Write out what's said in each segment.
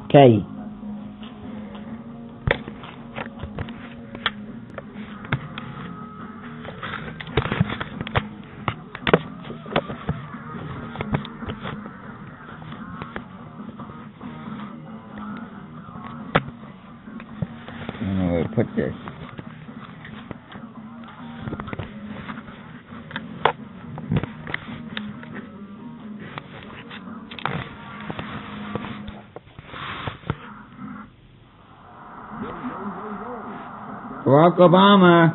Okay. I don't know where to put this. Barack Obama.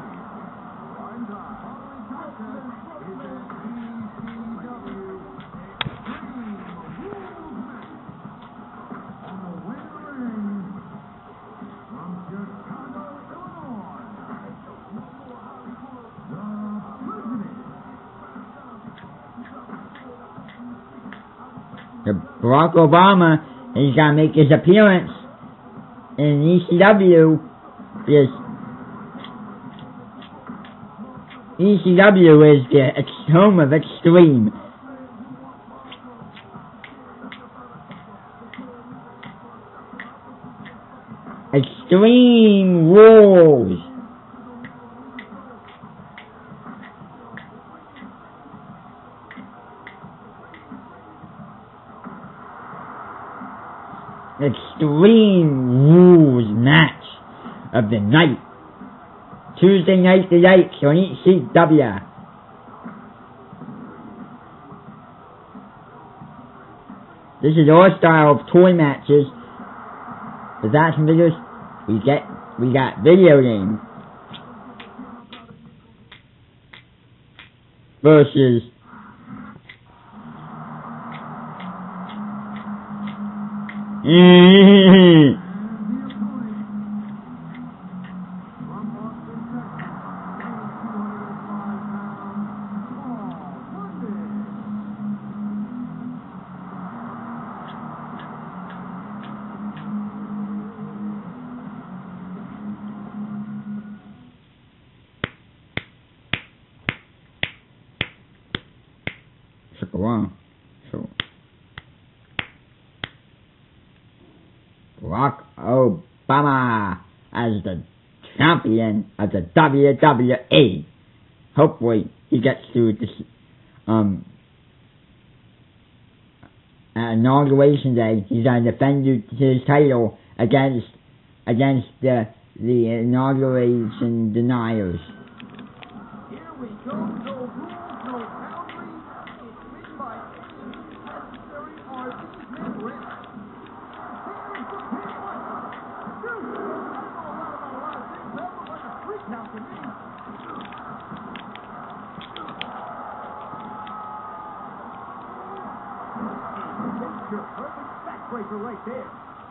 Barack Obama is gonna make his appearance in ECW. Yes. ECW is the home of Extreme. Extreme Rules. Extreme Rules match of the night. Tuesday night the 8th on ECW. This is our style of toy matches. With action videos, we got video games versus Barack Obama as the champion of the WWE. Hopefully he gets through this inauguration day. He's gonna defend his title against the inauguration deniers. Here we go. No rules, no boundaries. It's written by any means necessary or these men rest. Here's the pin. Dude, I know a lot of things. That looks like a freak now to me. Perfect backbreaker right there.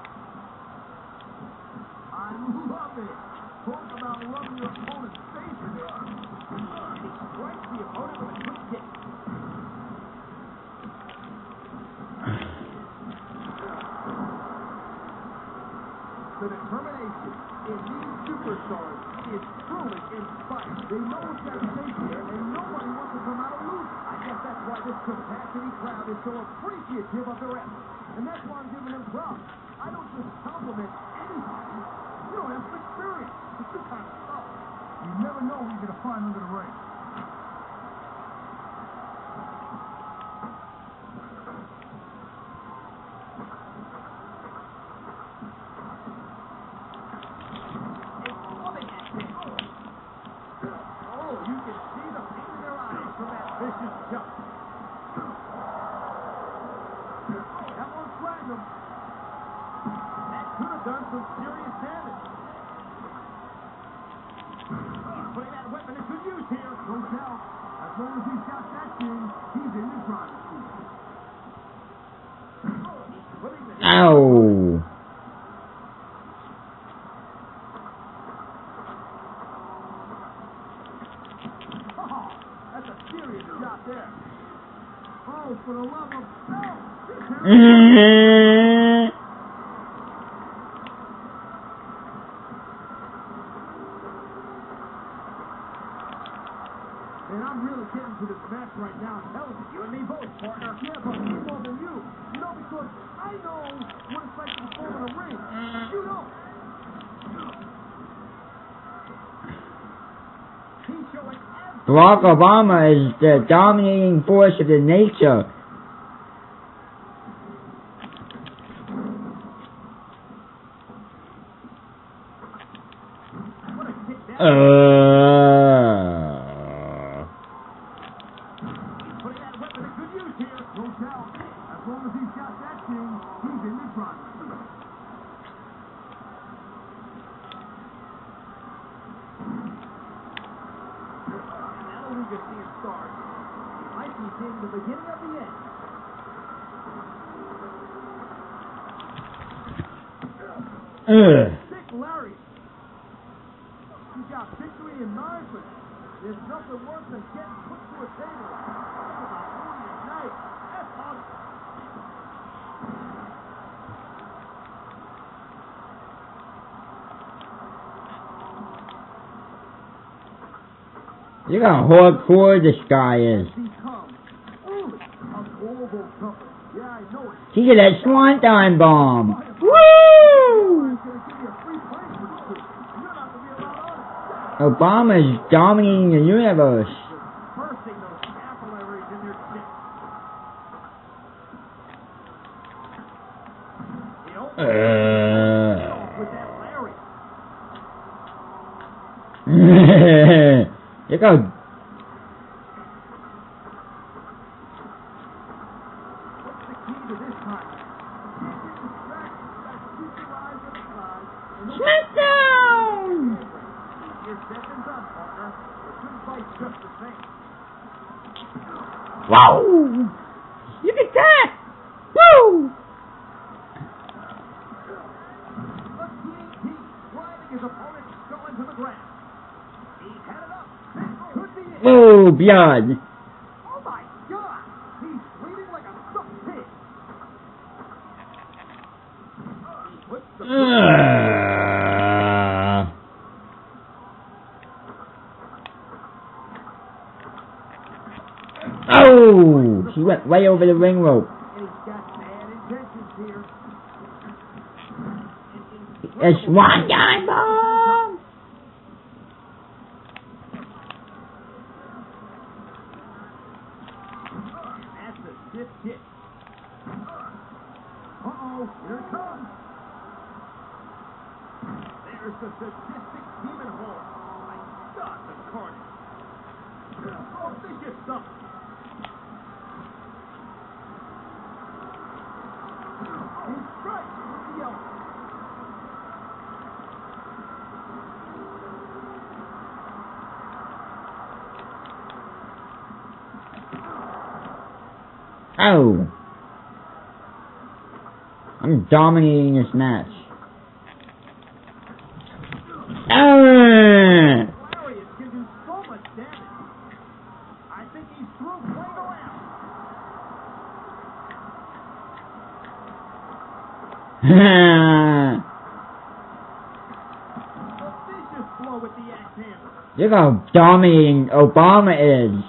I love it. Talk about loving your opponent's face in there. He strikes the opponent with a quick kick. The determination in these superstars is truly inspiring. They know what's at stake here, and nobody wants to come out of losing. I guess that's why this capacity crowd is so appreciative of their efforts. And that's why I'm giving them props. I don't just compliment anybody. You don't have some experience. It's this kind of stuff. You never know who you're going to find under the ring. Oh, you can see the pain in their eyes from that vicious jump. That won't drag them. That could have done some serious damage. Putting that weapon to good use here. No doubt. As long as he's got that thing, he's in the driver's seat. Ow. Oh, that's a serious shot there. Oh, for the love of God. And I'm really getting to this match right now. Hell, you and me both, partner. Yeah, but me more than you. You know, because I know what it's like to perform in a ring. Barack Obama is the dominating force of the nature. Putting that weapon to good use here. No doubt. As long as he's got that thing, he's in the driver's seat. And now we can see it start. He might be seeing the beginning of the end. Sick Larry. He's got victory in mind, but there's nothing worse than getting put to a table. Talk about ruining his night. That's awesome. Look how hardcore this guy is. Become truly a global company. Yeah, I know it. He got that swanton bomb. Woo! I'm going to give you a free plane for this week. You're not going to be allowed on it. Obama's dominating the universe. Bursting those capillaries in their chest. The only with that Larry. Look how What's the key to this time? Can't get distracted. Gotta keep your eyes on the prize. And don't SmackDown! You're said and done, partner. But good fight just the same. Wow! Look at that! Woo! A TNT driving his opponent skull into the ground. He had it up. This could be it. Whoa, blood! Oh my God! He's bleeding like a stuffed pig. He puts the Oh! He went way over the ring rope. and he's got bad intentions here. A swanton bomb! That's a stiff kick. Uh-oh, here it comes. There's the sadistic demon horn. My God, the carnage. Oh, vicious stuff. He strikes with the elbow. Oh! I'm dominating this match. Larry is giving so much damage. I think he's through playing around. A vicious blow with the axe handle. Look how dominating Obama is.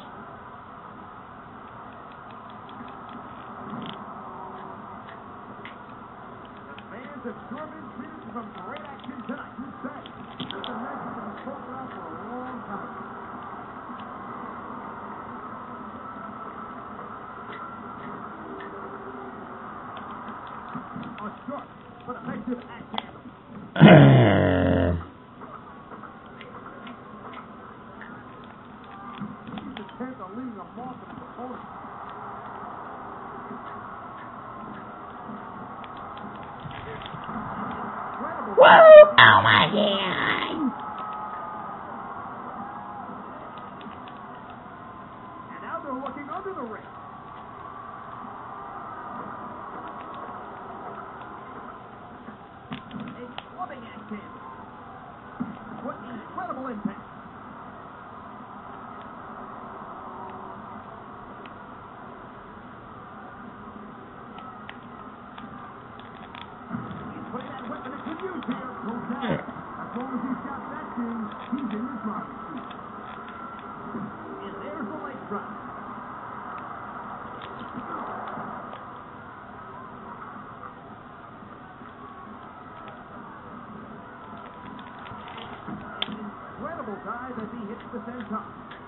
The fans have sure been treated to some great action tonight. You bet. This match has been spoken out for a long time. A short but effective axe handle. He's intent on leaving a mark on his opponent. Incredible. Woo! Oh my God! And now they're looking under the ring. A clubbing axe handle. What incredible impact. He's putting that weapon to good use here. No doubt. As long as he's got that thing, he's in his driver's seat. And there's the leg drop. An incredible dive as he hits the senton.